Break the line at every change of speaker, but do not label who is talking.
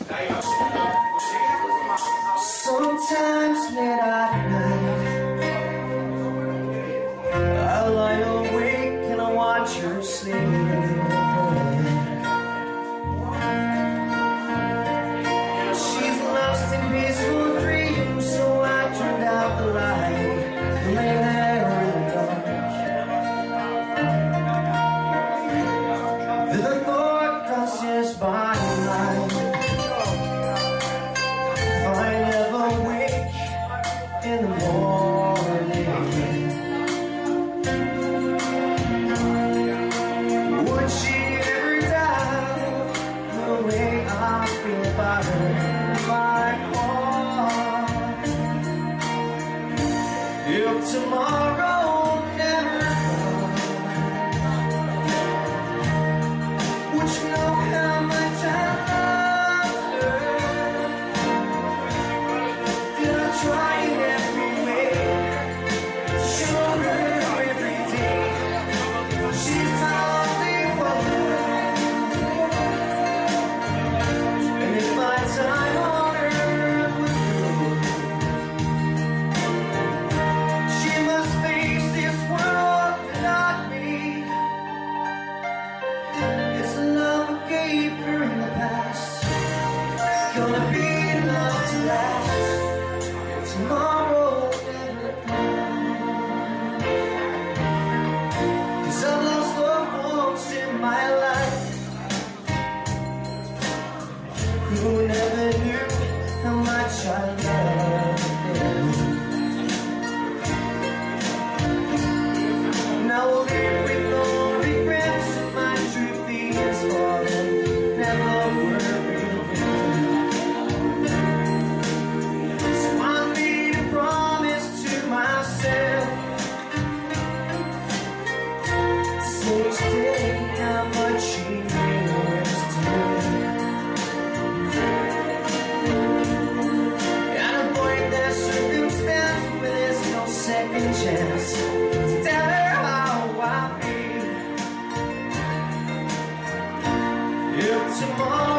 Sometimes late at night I lie awake and I watch her sleep. She's lost in peaceful dreams, so I turned out the light and lay there in the dark. Then the thought crosses my mind, if I never wake in the morning, would she ever die the way I feel about her in my heart? If tomorrow never comes, would you know how much I love her? Did I try in every way to show her every day she's my only one? And if my time on earth was through, she must face this world without me. It's the love I gave her in the past, gonna be enough to last. Tomorrow never comes, 'cause I've lost loved ones in my life who never knew how much I loved them. Now I'll live with no regrets, and my true feelings for them never were revealed. So I made a promise to myself to stay how much she means to me, and avoid that circumstance where there's no second chance to tell her how I feel. If tomorrow